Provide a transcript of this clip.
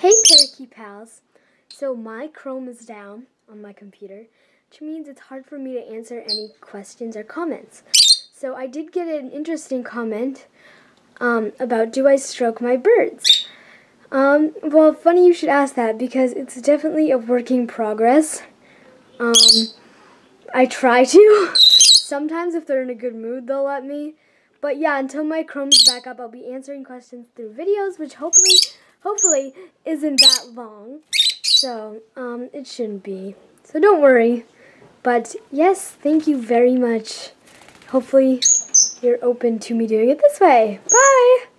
Hey Parakeet Pals! So my Chrome is down on my computer, which means it's hard for me to answer any questions or comments. So I did get an interesting comment about do I stroke my birds? Well, funny you should ask that because it's definitely a work in progress. I try to. Sometimes if they're in a good mood, they'll let me. But yeah, until my Chrome's back up, I'll be answering questions through videos, which hopefully isn't that long. So, it shouldn't be. So don't worry. But yes, thank you very much. Hopefully you're open to me doing it this way. Bye!